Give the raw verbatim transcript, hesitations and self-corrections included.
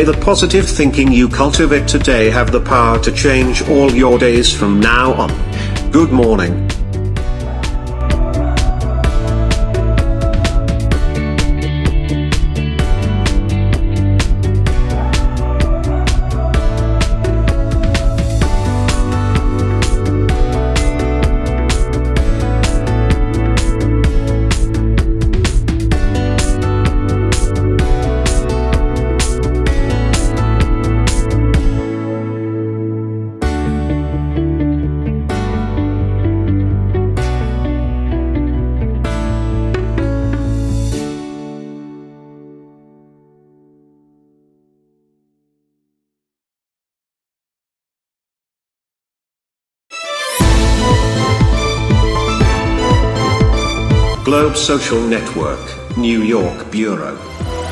May the positive thinking you cultivate today have the power to change all your days from now on. Good morning. Globe Social Network, New York Bureau.